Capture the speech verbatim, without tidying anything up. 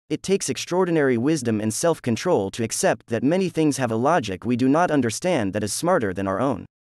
It takes extraordinary wisdom and self-control to accept that many things have a logic we do not understand that is smarter than our own.